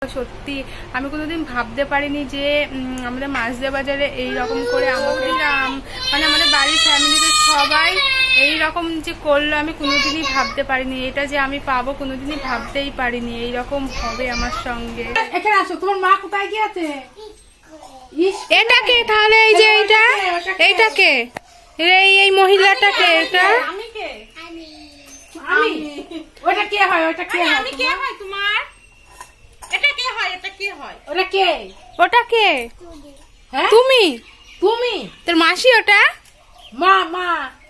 সত্যি আমি কোনোদিন ভাবতে পারিনি যে আমাদের মাঝদিয়া বাজারে এইরকম করে আমাদের মানে আমাদের বাড়ির ফ্যামিলিতে সবাই এইরকম যে করলো আমি কোনোদিনই ভাবতে পারিনি। এটা যে আমি পাবো কোনোদিনই ভাবতেই পারিনি এইরকম হবে আমার সঙ্গে। এখানে আসো, তোমার মা কোথায় গিয়েছে? এটাকে তাহলে এই যে এইটাকে এই মহিলাটাকে এটা আমি কে? আমি ওটা কে হয়? ওটা কে হয়? আমি কে হয় তোমার? এটা কে হয়? এটা কে হয়? ওটা কে? ওটা কে? হ্যাঁ তুমি তুমি তোর মাসি ওটা? মা মা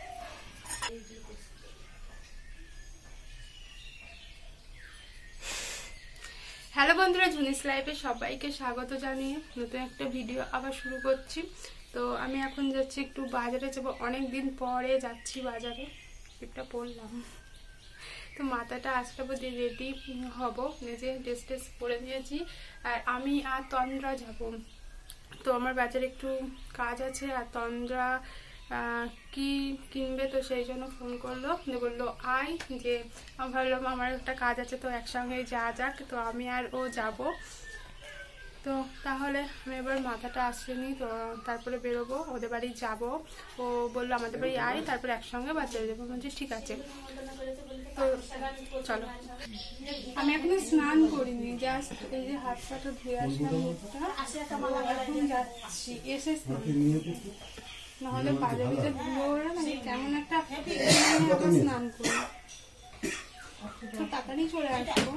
হ্যালো বন্ধুরা, ঝুনিস লাইফে সবাইকে স্বাগত জানিয়ে নতুন একটা ভিডিও আবার শুরু করছি। তো আমি এখন যাচ্ছি একটু বাজারে যাবো, অনেকদিন পরে যাচ্ছি বাজারে। একটা পরলাম তো মাথাটা আজকে দিয়ে রেডি হব, নিজে ড্রেস টেস পরে নিয়েছি। আর আমি আর তন্দ্রা যাব। তো আমার বাজারে একটু কাজ আছে, আর তন্দ্রা কি কিনবে, তো সেই জন্য ফোন করলো, বললো আয়, যে আমি ভাবলাম আমার একটা কাজ আছে তো একসঙ্গে যাওয়া যাক। তো আমি আর ও যাব। তো তাহলে আমি এবার মাথাটা আসেনি, তো তারপরে বেরোবো, ওদের বাড়ি যাব। ও বললো আমাদের বাড়ি আয়, তারপরে একসঙ্গে বাজারে যাবো। বলছি ঠিক আছে। তো চলো, আমি এখনো স্নান করিনি, জাস্ট এই যে হাত পাটা ধুয়ে আসলাম, এখন যাচ্ছি, এসে নাহলে বাজে ভিতরে ধুলো মানে কেমন একটা স্নান করি, তাড়াতাড়ি চলে আসবো।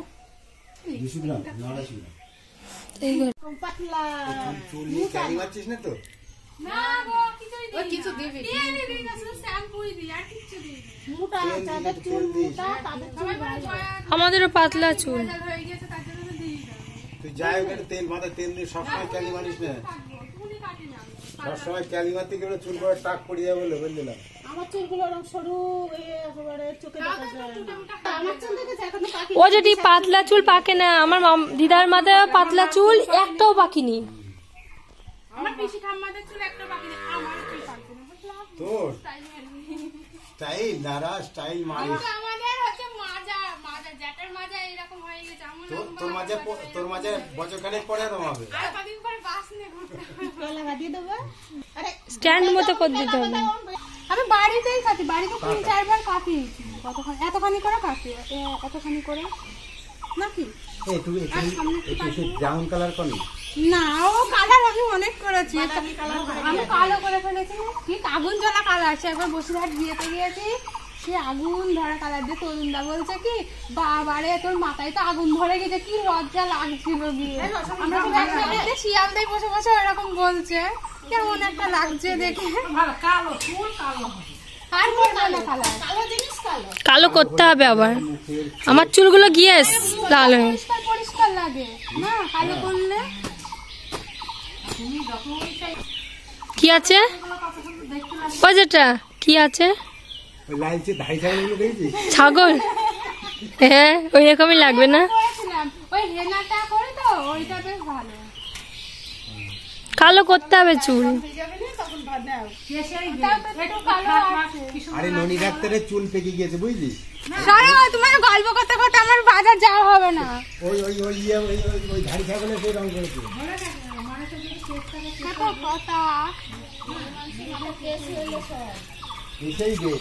আমাদেরও পাতলা চুল হয়ে গেছে, তার জন্য তুই যাই ওখানে তেল মাথায় তেল দিয়ে সবসময় ক্যালি মারিস না, সবসময় ক্যালি মারতে গেলে চুল করে টাক পড়ে যাবে বলে বুঝলি না। আমার চুলগুলো এরকম সরু একেবারে চোখে দেখা যায়। আমার চুল দেখেছে এখনো পাকি। ও যদি পাতলা চুল পাকে না, আমার দিদার মাথায় পাতলা চুল একটাও পাকিনি। আমার পিসি ঠাম্মাদের চুল একটা বাকি নেই, আমার চুল পাকে না। তোর স্টাইল নারা স্টাইল মারিস। আমাদের হচ্ছে মাজা জ্যাটার মাজা এরকম হয়ে গেছে। তোর মাঝে বছর খানেক পরে তোমাকে আর কদিন পরে বাস নিয়ে ঘুরতে লাগা দিয়ে দেবো। আরে স্ট্যান্ড মতো করে দিতে হবে। আমি বাড়িতেই কাটি, বাড়িতে 3-4 বার কাটি। এতখানি করে কাটি, এতখানি করে নাকি? তুই ব্রাউন কালার করনি না, ও কালার আমি অনেক করেছি। আমি কালো করে ফেলেছি, ঠিক আগুন জ্বলা কালার আছে। একবার বসিরহাট বিয়েতে গিয়েছি, সে আগুন ধরা কালার দিয়ে তরুণদা বলছে কি, বাবারে তোর মাথায় তো আগুন ধরে গেছে, কি লজ্জা লাগছিল গিয়ে। আমরা তো একসাথে শিয়ালদাই বসে বসে এরকম বলছে, কেমন একটা লাগছে দেখে। কালো চুল কালো আর কোন কালো কালার? কালো করতে হবে আবার, আমার চুলগুলো গিয়ে লাল হয়ে পরিষ্কার লাগে না কালো করলে। কি আছে ওই যেটা কি আছে? ছাগল? হ্যাঁ ওই রকমই লাগবে না? ওই হেনাটা করে তো ওইটা বেশ ভালো। কালো করতে হবে চুল। আরে ননি ডাক্তারের চুল পেকে গিয়েছে বুঝলি। তোমার গল্প করতে করতে আমার বাজার যাওয়া হবে না। ওই ওই ওই ওই ধাড়ি ছাগলে সেই রং করেছে। এসেই গে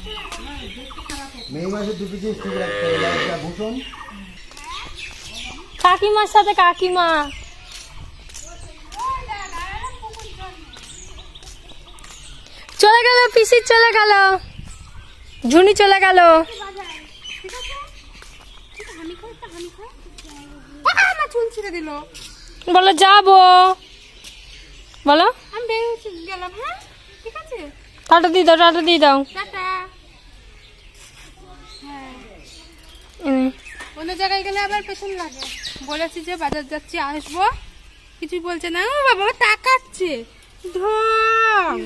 মে মাসে 2 পিস ঠিক রাখতে হবে। একটা ভূষণ কাকিমার সাথে কাকিমা চলে গেল, পিসি চলে গেল, ঝুনি চলে গেল। চুল ছিঁড়ে দিল, বলো যাবো, বলো আমি বেরিয়ে গেলাম। হ্যাঁ ঠিক আছে, টাটা দিয়ে দাও, টাটা দিয়ে দাও। টাটা। হ্যাঁ অন্য জায়গায় গেলে আবার পেছন লাগে। বলেছি যে বাজার যাচ্ছি আসবো, কিছুই বলছে না। ও বাবা তাকাচ্ছে, ঢং।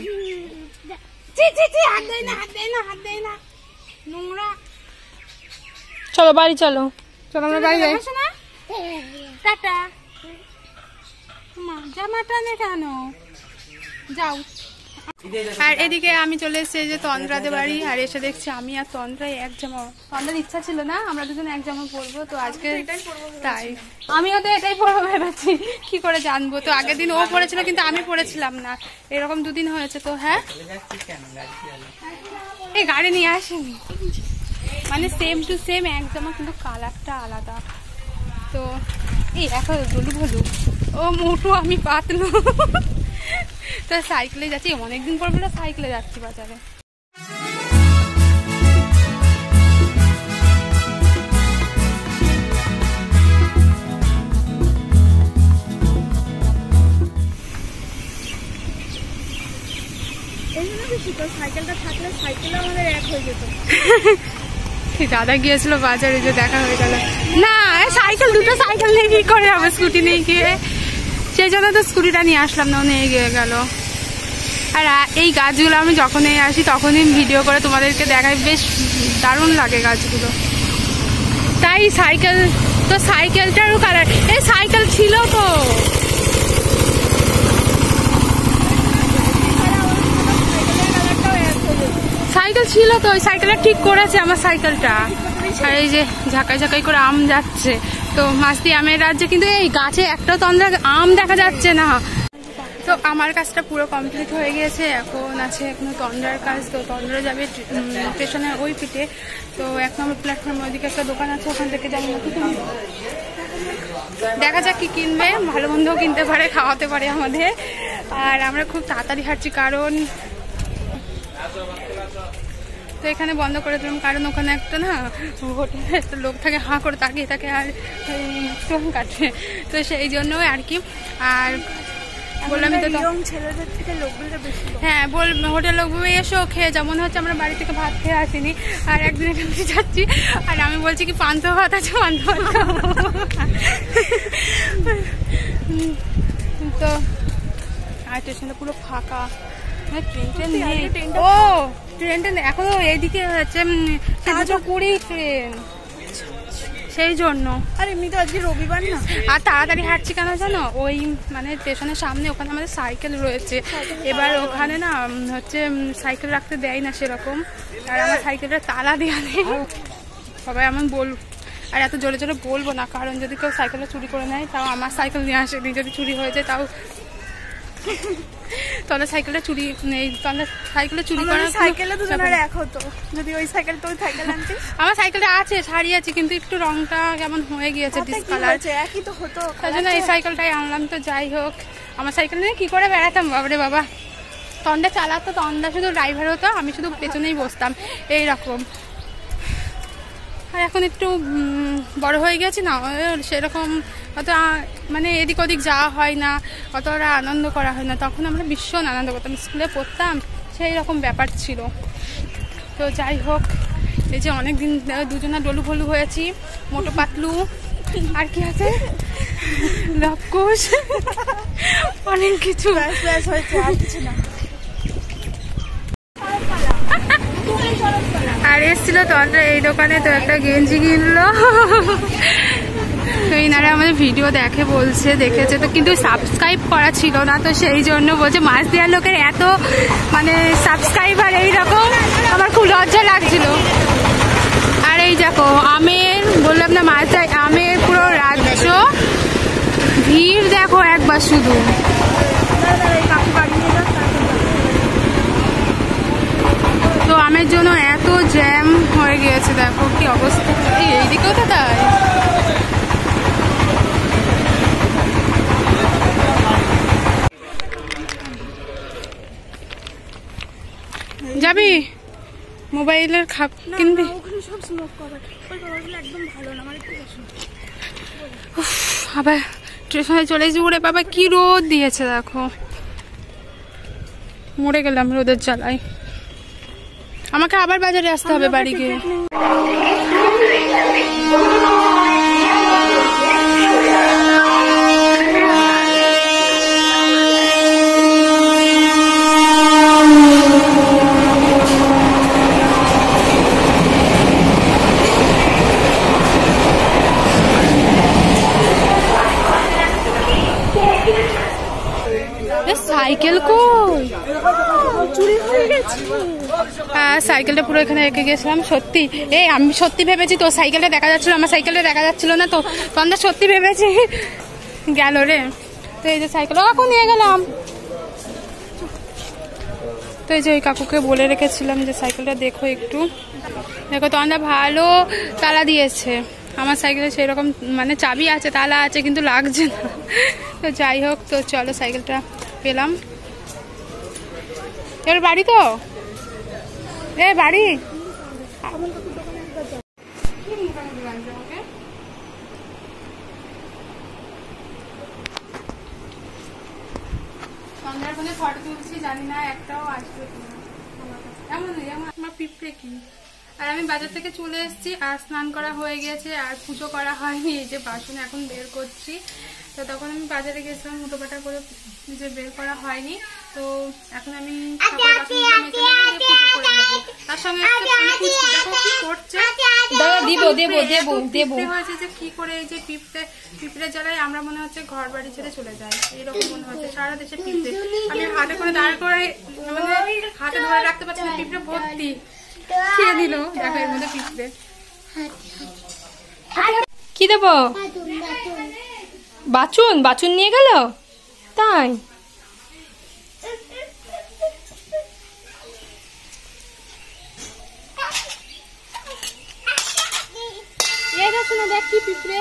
হাত দেয় না, হাত দেয় না, হাত দেয় না, নোংরা। চলো বাড়ি চলো, চলো আমরা বাড়ি যাই। টাটা। জামাটা নে কেন? যাও আর এদিকে আমি চলে এসেছি যে তন্দ্রাদের বাড়ি, আর এসে দেখছি আমি আর তন্দ্রাই এক জামা। তন্দ্রার ইচ্ছা ছিল না আমরা দুজনে এক জামা পরবো, তো আজকে তাই আমিও তো এটাই পরবো ভেবেছি, কি করে জানবো। তো আগের দিন ও পরেছিল কিন্তু আমি পরেছিলাম না, এরকম দুদিন হয়েছে। তো হ্যাঁ এই গাড়ি নিয়ে আসেনি, মানে সেম টু সেম এক জামা কিন্তু কালারটা আলাদা। তো এই এখন জলু ভলু, ও মোটু আমি পাতলু। তো সাইকেলে যাচ্ছি, অনেকদিন পর বলে সাইকেলে যাচ্ছি বাজারে। সাইকেলটা থাকলে সাইকেলে আমাদের এক হয়ে যেত। দাদা গিয়েছিল বাজারে, যে দেখা হয়ে গেল। না সাইকেল, দুটো সাইকেল নিয়ে কি করে হবে, স্কুটি নিয়ে গিয়ে, সেই জন্য তো স্কুটিটা নিয়ে আসলাম না, ও নিয়ে গিয়ে গেল। আর এই গাছগুলো আমি যখনই আসি তখনই ভিডিও করে তোমাদেরকে দেখাই, বেশ দারুণ লাগে গাছগুলো। তাই সাইকেল, তো সাইকেলটারও কালার, এই সাইকেল ছিল তো, সাইকেল ছিল তো, ওই সাইকেলটা ঠিক করেছে আমার সাইকেলটা। আর এই যে ঝাঁকাই ঝাঁকাই করে আম যাচ্ছে, তো মাস্তি আমের রাজ্যে, কিন্তু এই গাছে একটা তন্দ্রা আম দেখা যাচ্ছে না। তো আমার কাজটা পুরো কমপ্লিট হয়ে গিয়েছে, এখন আছে এখনো তন্দ্রার কাজ। তো তন্দ্রা যাবে স্টেশনের ওই পিঠে, তো 1 নম্বর প্ল্যাটফর্ম ওইদিকে একটা দোকান আছে, ওখান থেকে যাবো। দেখা যাক কি কিনবে, ভালো মন্দও কিনতে পারে, খাওয়াতে পারে আমাদের। আর আমরা খুব তাড়াতাড়ি হাঁটছি, কারণ তো এখানে বন্ধ করে দিলাম, কারণ ওখানে একটা না হোটেলে একটা লোক থাকে, হাঁ করে তাকিয়ে থাকে আর স্টোন কাটে, তো সেই জন্য আর কি। আর বললাম তো ছেলেদের থেকে লোকগুলো বেশি, হ্যাঁ বল হোটেল লোক এসো খেয়ে যাও, মনে হচ্ছে আমরা বাড়ি থেকে ভাত খেয়ে আসিনি। আর একদিন এখানে যাচ্ছি, আর আমি বলছি কি পান্তা ভাত আছে, পান্তা ভাত তো। আর স্টেশনটা পুরো ফাঁকা, ট্রেন নেই। ও ট্রেনটা এখনো এইদিকে হচ্ছে 2:20 ট্রেন, সেই জন্য। আর এমনি তো আজকে রবিবার না। আর তাড়াতাড়ি হাঁটছি কেন জানো, ওই মানে স্টেশনের সামনে ওখানে আমাদের সাইকেল রয়েছে, এবার ওখানে না হচ্ছে সাইকেল রাখতে দেয় না সেরকম, আর আমার সাইকেলটা তালা দেওয়া নেই। সবাই এমন আর এত জোরে জোরে বলবো না, কারণ যদি কেউ সাইকেলটা চুরি করে নেয়, তাও আমার সাইকেল নিয়ে আসেনি, যদি চুরি হয়ে যায় তাও। তাহলে সাইকেলটা চুরি নেই, তাহলে সাইকেলে চুরি করা, সাইকেলে দুজনের এক হতো যদি ওই সাইকেল, তো সাইকেল আনতে। আমার সাইকেলটা আছে, সারিয়েছি, কিন্তু একটু রংটা কেমন হয়ে গিয়েছে, ডিসকালার, একই তো হতো, তাই জন্য এই সাইকেলটাই আনলাম। তো যাই হোক, আমার সাইকেল নিয়ে কি করে বেড়াতাম বাবারে বাবা। তন্ডা চালাতো, তন্ডা শুধু ড্রাইভার হতো, আমি শুধু পেছনেই বসতাম, এইরকম। আর এখন একটু বড় হয়ে গেছি না, সেরকম অত মানে এদিক ওদিক যাওয়া হয় না, অতটা আনন্দ করা হয় না। তখন আমরা ভীষণ আনন্দ করতাম, স্কুলে পড়তাম, সেই রকম ব্যাপার ছিল। তো যাই হোক, এই যে অনেকদিন দুজনা ডলু ফলু হয়েছি, মোটো পাতলু, আর কি আছে লবকুশ, অনেক কিছু হয়েছে না। আর এসছিল তন্দ্রা এই দোকানে, তো একটা গেঞ্জি কিনলো। তো ইনারা আমাদের ভিডিও দেখে বলছে, দেখেছে তো, কিন্তু সাবস্ক্রাইব করা ছিল না, তো সেই জন্য বলছে মাছ দেওয়ার লোকের এত মানে সাবস্ক্রাইবার এইরকম, আমার খুব লজ্জা লাগছিল। আর এই দেখো আমের, বললাম না মাছ দেয়, আমের পুরো রাজ্য, ভিড় দেখো একবার শুধু। তো আমের জন্য এত জ্যাম হয়ে গিয়েছে, দেখো কি অবস্থা। এইদিকেও তো তাই। যাবি মোবাইলের খাপ কিনবি? আবার স্টেশনে চলে এসে, ওরে বাবা কি রোদ দিয়েছে দেখো, মরে গেলাম রোদের জ্বালায়। আমাকে আবার বাজারে আসতে হবে বাড়ি গিয়ে। সাইকেল কই? চুরি হয়ে গেছে। হ্যাঁ, সাইকেলটা পুরো এখানে রেখে গেছিলাম। সত্যি আমি সত্যি ভেবেছি তোর সাইকেলটা দেখা যাচ্ছিল, আমার সাইকেলটা দেখা যাচ্ছিল না তো তন্দা সত্যি ভেবেছি গেল রে। তো এই যে সাইকেল এখন নিয়ে গেলাম। তো এই যে ওই কাকুকে বলে রেখেছিলাম যে সাইকেলটা দেখো একটু, দেখো তন্দা ভালো তালা দিয়েছে। আমার সাইকেলে সেই রকম মানে চাবি আছে, তালা আছে, কিন্তু লাগছে না। তো যাই হোক, তো চলো সাইকেলটা পেলাম। এবার বাড়ি তো বাড়ি সন্ধ্যার ফোনে ফটো তুলছি, জানি না একটাও আসবে কিনা। এমন আমার পিঁপড়ে কি। আর আমি বাজার থেকে চলে এসেছি, আর স্নান করা হয়ে গেছে, আর পুজো করা হয়নি। এই যে বাসন এখন বের করছি। তো তখন আমি বাজারে গেছিলাম, হুটোপাটা করে যে বের করা হয়নি। তো এখন আমি তার সঙ্গে কি করছে হয়েছে যে কি করে এই যে পিঁপড়ে জ্বালায় আমরা মনে হচ্ছে ঘর বাড়ি ছেড়ে চলে যাই, এরকম মনে হচ্ছে। সারা দেশে পিঁপড়ে, আমি হাতে করে দাঁড় করে মানে হাতে ধরে রাখতে পারছি না, পিঁপড়ে ভর্তি খেয়ে দিল। দেখো এর মধ্যে পিঁপড়ে। কি দেবো? বাচুন নিয়ে গেল তাই? দেখ কি পিঁপড়ে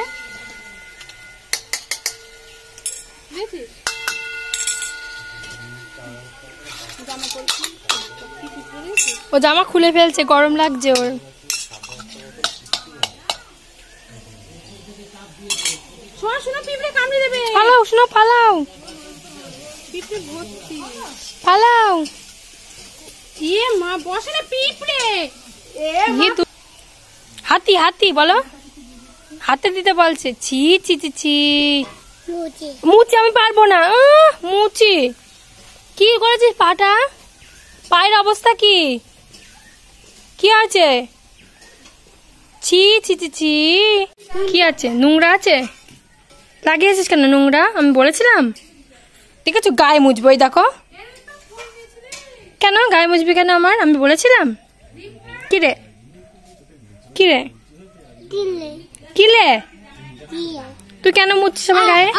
দেখছিস? ও জামা খুলে ফেলছে, গরম লাগছে ওর। শোনো পিঁপড়ে কামড়ে দেবে। পালাও, শোনো পালাও, পিঁপড়ে ভর্তি, পালাও। মা বসে না পিঁপড়ে। হাতি বলো, হাতে দিতে বলছে। ছি ছি ছি ছি, মুচি আমি পারবো না। মুচি কি করেছিস? পায়ের অবস্থা কি আছে? ছি ছি ছি ছি, কি আছে? নোংরা আছে? লাগিয়েছিস কেন নোংরা? আমি বলেছিলাম? ঠিক আছে, গায়ে মুছবো। এই দেখো, কেন গায়ে মুছবি কেন আমার? আমি বলেছিলাম? কিরে তুই কেন মুছছিস আমার গায়ে?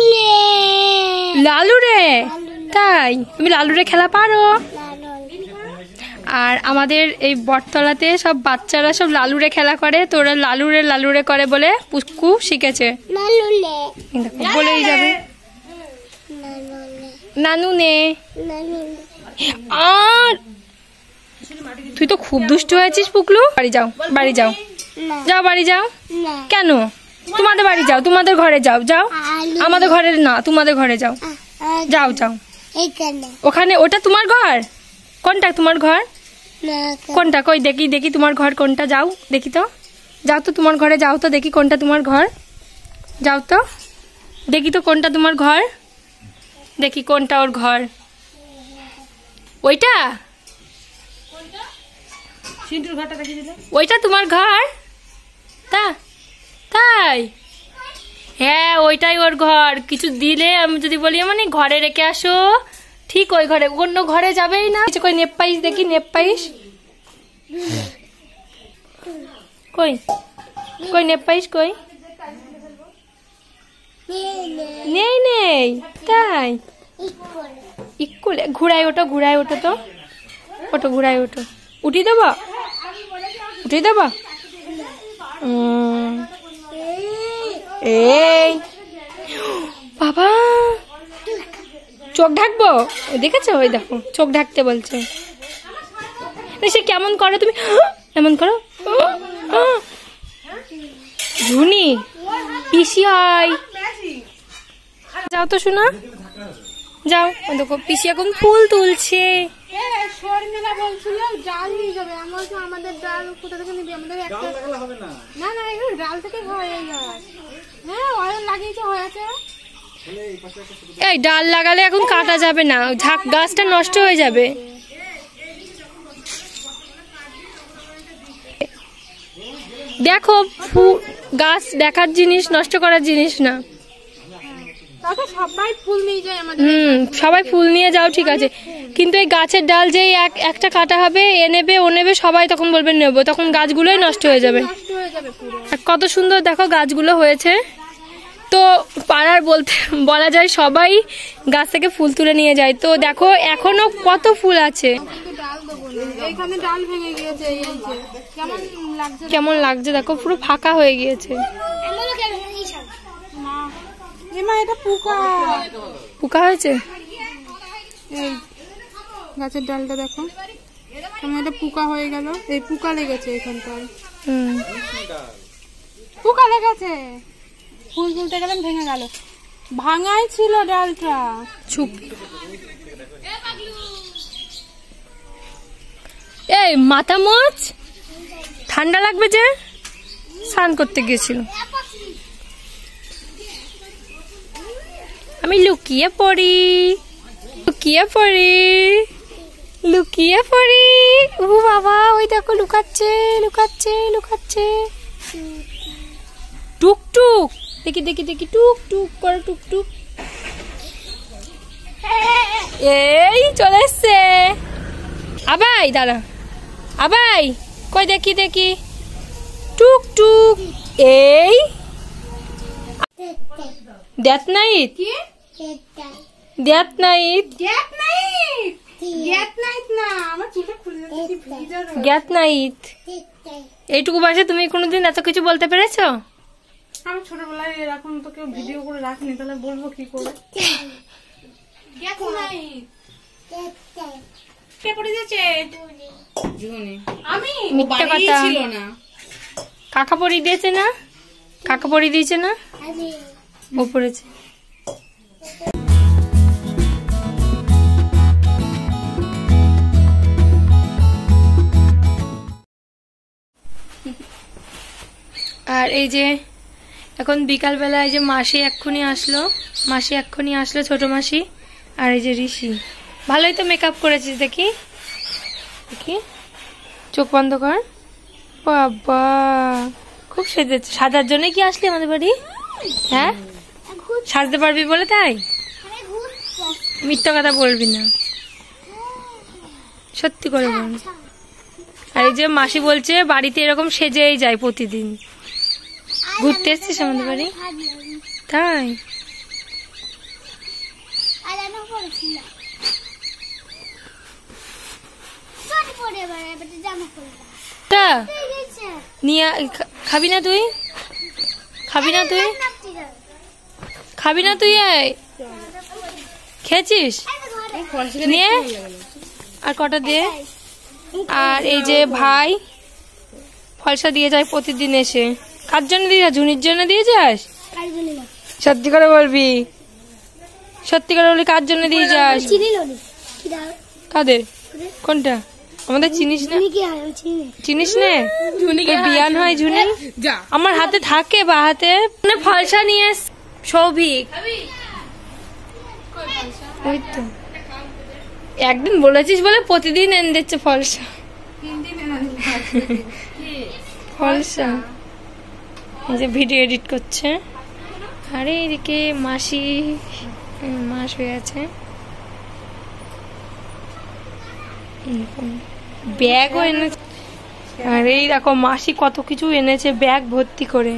লালু রে, তাই? তুমি লালু রে খেলা পারো? আর আমাদের এই বটতলাতে সব বাচ্চারা সব লালুরে খেলা করে, তোরা লালুরে করে বলে পুষ্কু শিখেছে। বলেই যাবে নানু নে। আর তুই তো খুব দুষ্ট হয়েছিস পুকলু। বাড়ি যাও বাড়ি যাও কেন? তোমাদের বাড়ি যাও, তোমাদের ঘরে যাও। আমাদের ঘরে না, তোমাদের ঘরে যাও। ওখানে ওটা তোমার ঘর? কোনটা তোমার ঘর? কোনটা? কই দেখি তোমার ঘর কোনটা? যাও দেখি তো, যাও তো তোমার ঘরে যাও তো, দেখি কোনটা তোমার ঘর। যাও তো দেখি তো কোনটা তোমার ঘর, দেখি কোনটা ওর ঘর। ওইটা ওইটা তোমার ঘর? তাই? হ্যাঁ, ওইটাই ওর ঘর। কিছু দিলে আমি যদি বলি মানে ঘরে রেখে আসো, ঠিক ওই ঘরে, অন্য ঘরে যাবেই না। কই নেপ পাইস দেখি, নেপ পাইস কই নেপ পাইস কই? নেই তাই? ইকুলে ঘুরাই ওঠো তো, ঘুরাই ওঠো। উঠিয়ে দেবো? এই বাবা, চোখ ঢাকবো? দেখেছো? ওই দেখো চোখ ঢাকতে বলছে। সে কেমন করে? তুমি এমন করো। ঝুনি পিসি হয়, যাও তো শোনা, যাও। দেখো পিসি এখন ফুল তুলছে। ডাল নিয়ে যাবে। আমাদের ডাল কোথা থেকে নিবি? আমাদের না এখানে ডাল থেকে হয়। হ্যাঁ, অয়েল লাগিয়েছে, হয়েছে। এই ডাল লাগালে এখন কাটা যাবে না, গাছটা নষ্ট হয়ে যাবে। দেখো গাছ দেখার জিনিস, নষ্ট করার জিনিস না। তাকে সবাই ফুল নিয়ে যায় আমাদের। সবাই ফুল নিয়ে যাও ঠিক আছে, কিন্তু এই গাছের ডাল যে একটা কাটা হবে, এ নেবে ও নেবে, সবাই তখন বলবে নেবো, তখন গাছগুলোই নষ্ট হয়ে যাবে। নষ্ট হয়ে যাবে পুরো। আর কত সুন্দর দেখো গাছগুলো হয়েছে। তো পাড়ার বলা যায় সবাই গাছ থেকে ফুল তুলে নিয়ে যায়। তো দেখো এখনো কত ফুল আছে। ডাল দেবো না, এখানে ডাল ভেঙে গিয়েছে। এই যে কেমন লাগছে দেখো, পুরো ফাঁকা হয়ে গিয়েছে। মা এটা পোকা হয়েছে। এই গাছের ডালটা দেখো কেমন এটা পোকা হয়ে গেল। এই পোকা লেগেছে এখানটায়, পোকা লেগেছে। ফুল তুলতে গেলাম ভেঙে গেল, ভাঙাই ছিল ডালটা। চুপ। এই মাথা মোচ, ঠান্ডা লাগবে যে, স্নান করতে গিয়েছিল। আমি লুকিয়ে পড়ি, লুকিয়ে পড়ি, লুকিয়ে পড়ি। ও বাবা, ওই দেখো লুকাচ্ছে লুকাচ্ছে লুকাচ্ছে। টুক টুক, দেখি দেখি দেখি, টুক টুক করে টুক টুক। এই চলে এসছে। আবাই দাঁড়া, আবাই কই দেখি দেখি, টুক টুক। এই দ্যাট নাইট, দ্যাট নাইট, গ্যাত নাইট। এইটুকু বয়সে তুমি কোনোদিন এত কিছু বলতে পেরেছো? আমি ছোটবেলায় এরকম তো কেউ ভিডিও করে রাখিনি, তাহলে বলবো কি করে? কে পড়ে যাচ্ছে? ঝুনি। আমি মিথ্যা কথা ছিল না। কাকা পড়ি দিয়েছে না, কাকা পড়ি দিয়েছে না, ও পড়েছে। আর এই যে এখন বিকাল বেলা, এই যে মাসি এক্ষুনি আসলো, ছোট মাসি। আর এই যে ঋষি, ভালোই তো মেকআপ করেছিস, দেখি দেখি, চোখ বন্ধ কর। বাবা খুব সেজেছে। সাজার জন্য কি আসলি আমাদের বাড়ি? হ্যাঁ, সাজতে পারবি বলে তাই? মিথ্যা কথা বলবি না, সত্যি করে বল। আর এই যে মাসি বলছে বাড়িতে এরকম সেজেই যায় প্রতিদিন। ঘুরতে এসছিস আমাদের বাড়ি? তাই তা নিয়ে খাবি না তুই? খাবি না তুই? খাবি না তুই? খেয়েছিস? নিয়ে আর কটা দিয়ে। আর এই যে ভাই ফলসা দিয়ে যায় প্রতিদিন এসে। কার জন্য দিয়ে যাস? ঝুনির জন্য দিয়ে যাস? সত্যি করে বলবি, সত্যি করে বলবি, কার জন্য দিয়ে যাস? কাদের? কোনটা? আমাদের চিনিস না? চিনিস না? বিয়ান হয় ঝুনি, আমার হাতে থাকে বা হাতে। ফলসা নিয়ে সৌভিক, ওই তো একদিন বলেছিস বলে প্রতিদিন এনে দিচ্ছে ফলসা। ফলসা এই যে ভিডিও এডিট করছে। আরে এদিকে মাসি মাস হয়ে আছে। ব্যাগও এনেছে। আর এই দেখো মাসি কত কিছু এনেছে ব্যাগ ভর্তি করে।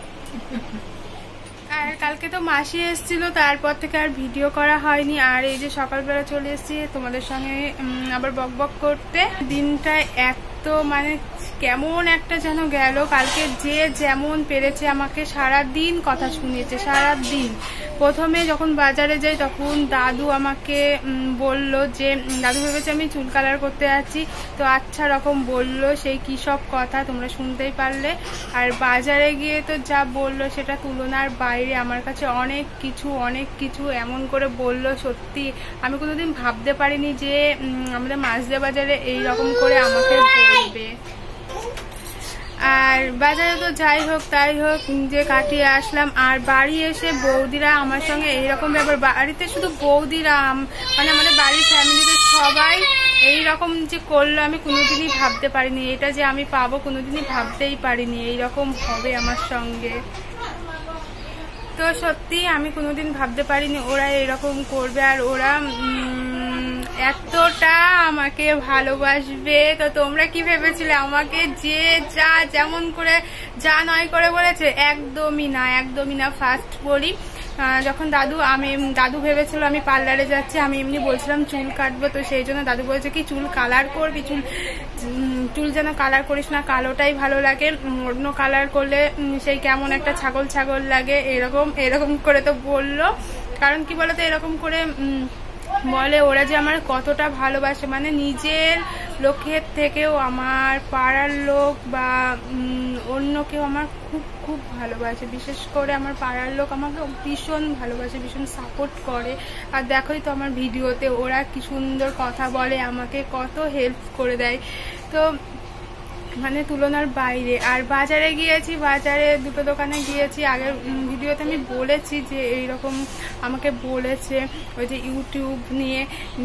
আর কালকে তো মাসি এসেছিল, তারপর থেকে আর ভিডিও করা হয়নি। আর এই যে সকালবেলা চলে এসেছি তোমাদের সঙ্গে আবার বকবক করতে। দিনটা এত মানে কেমন একটা যেন গেল। কালকে যে যেমন পেরেছে আমাকে সারা দিন কথা শুনিয়েছে, সারা দিন। প্রথমে যখন বাজারে যাই তখন দাদু আমাকে বলল যে, দাদু ভেবেছে আমি চুল কালার করতে যাচ্ছি, তো আচ্ছা রকম বলল, সেই কী সব কথা তোমরা শুনতেই পারলে। আর বাজারে গিয়ে তো যা বললো সেটা তুলনার বাইরে। আমার কাছে অনেক কিছু এমন করে বলল, সত্যি আমি কোনোদিন ভাবতে পারিনি যে আমাদের মাঝদিয়া বাজারে এইরকম করে আমাকে বলবে। আর বাজারে তো যাই হোক তাই হোক যে কাটিয়ে আসলাম। আর বাড়ি এসে বৌদিরা আমার সঙ্গে এইরকম ব্যাপার, বাড়িতে শুধু বৌদিরা মানে আমাদের বাড়ির ফ্যামিলিতে সবাই এইরকম যে করলো আমি কোনোদিনই ভাবতে পারিনি। এটা যে আমি পাবো কোনোদিনই ভাবতেই পারিনি এইরকম হবে আমার সঙ্গে। তো সত্যি আমি কোনোদিন ভাবতে পারিনি ওরা এরকম করবে আর ওরা এতটা আমাকে ভালোবাসবে। তো তোমরা কি ভেবেছিলে আমাকে যে যা যেমন করে যা নয় করে বলেছে? একদমই না। ফার্স্ট বলি, যখন দাদু ভেবেছিল আমি পার্লারে যাচ্ছি, আমি এমনি বলছিলাম চুল কাটবো, তো সেই জন্য দাদু বলেছে কি চুল কালার করবি, চুল যেন কালার করিস না, কালোটাই ভালো লাগে, অন্য কালার করলে সেই কেমন একটা ছাগল লাগে, এরকম করে তো বললো। কারণ কি বলতো, এরকম করে বলে ওরা যে আমার কতটা ভালোবাসে, মানে নিজের লোকের থেকেও আমার পাড়ার লোক বা অন্য কেউ আমার খুব খুব ভালোবাসে। বিশেষ করে আমার পাড়ার লোক আমাকে ভীষণ ভালোবাসে, ভীষণ সাপোর্ট করে। আর দেখোই তো আমার ভিডিওতে ওরা কি সুন্দর কথা বলে, আমাকে কত হেল্প করে দেয়, তো মানে তুলনার বাইরে। আর বাজারে গিয়েছি, বাজারে দুটো দোকানে গিয়েছি, আগের ভিডিওতে আমি বলেছি যে এইরকম আমাকে বলেছে ওই যে ইউটিউব নিয়ে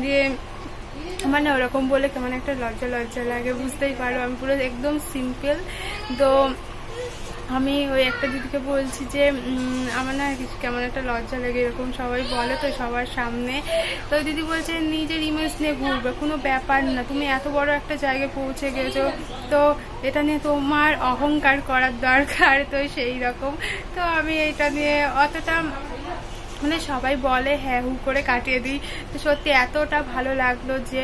মানে ওরকম বলে কেমন একটা লজ্জা লাগে, বুঝতেই পারো আমি পুরো একদম সিম্পল। তো আমি ওই একটা দিদিকে বলছি যে আমার না কেমন একটা লজ্জা লাগে, এরকম সবাই বলে তো সবার সামনে। তো দিদি বলছে নিজের ইমেজ নিয়ে ঘুরবে, কোনো ব্যাপার না, তুমি এত বড় একটা জায়গায় পৌঁছে গেছো, তো এটা নিয়ে তোমার অহংকার করার দরকার। তো সেই রকম তো আমি এটা নিয়ে অতটা মানে সবাই বলে হ্যাঁ হু করে কাটিয়ে দিই। তো সত্যি এতটা ভালো লাগলো যে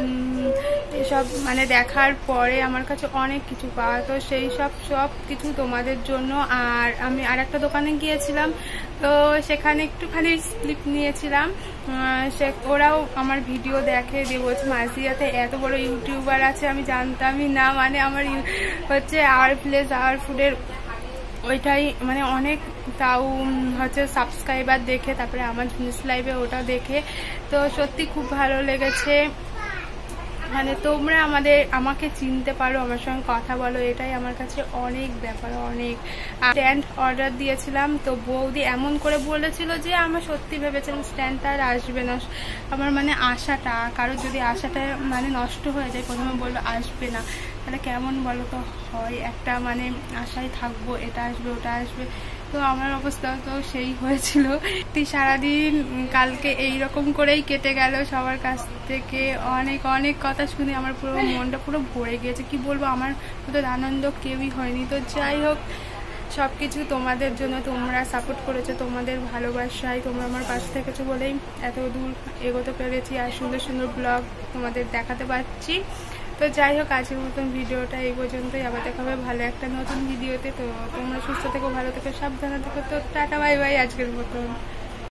এসব মানে দেখার পরে আমার কাছে অনেক কিছু পাওয়া, তো সেই সব কিছু তোমাদের জন্য। আর আমি আর একটা দোকানে গিয়েছিলাম, তো সেখানে একটুখানি স্লিপ নিয়েছিলাম, ওরাও আমার ভিডিও দেখে দিয়ে বলছে মাঝিয়াতে এত বড় ইউটিউবার আছে, আমি জানতামই না। মানে আমার হচ্ছে আওয়ার ফুডের ওইটাই মানে অনেক, তাও হচ্ছে সাবস্ক্রাইবার দেখে তারপরে আমার ঝুনিস লাইভে ওটা দেখে, তো সত্যি খুব ভালো লেগেছে। মানে তোমরা আমাকে চিনতে পারো, আমার সঙ্গে কথা বলো, এটাই আমার কাছে অনেক ব্যাপার, অনেক। স্ট্যান্ড অর্ডার দিয়েছিলাম, তো বৌদি এমন করে বলেছিল যে আমার সত্যি ভেবেছিলাম স্ট্যান্ডটা আর আসবে না। আমার মানে আশাটা, কারো যদি আশাটা মানে নষ্ট হয়ে যায়, প্রথমে বললো আসবে না, তাহলে কেমন বলো তো হয়, একটা মানে আশায় থাকবো এটা আসবে ওটা আসবে। তো আমার অবস্থা তো সেই হয়েছিল। সারাদিন কালকে এইরকম করেই কেটে গেল, সবার কাছ থেকে অনেক কথা শুনে আমার পুরো মনটা পুরো ভরে গিয়েছে। কি বলবো, আমার মতো আনন্দ কেউই হয়নি। তো যাই হোক, সবকিছু তোমাদের জন্য, তোমরা সাপোর্ট করেছো, তোমাদের ভালোবাসায় তোমরা আমার পাশে থেকেছো বলেই এত দূর এগোতে পেরেছি আর সুন্দর ব্লগ তোমাদের দেখাতে পারছি। তো যাই হোক, আজকের মতন ভিডিওটা এই পর্যন্তই, আবার দেখা হবে ভালো একটা নতুন ভিডিওতে। তো তোমরা সুস্থ থেকো, ভালো থেকো, সাবধানে থেকো। তো টাটা বাই বাই আজকের মতন।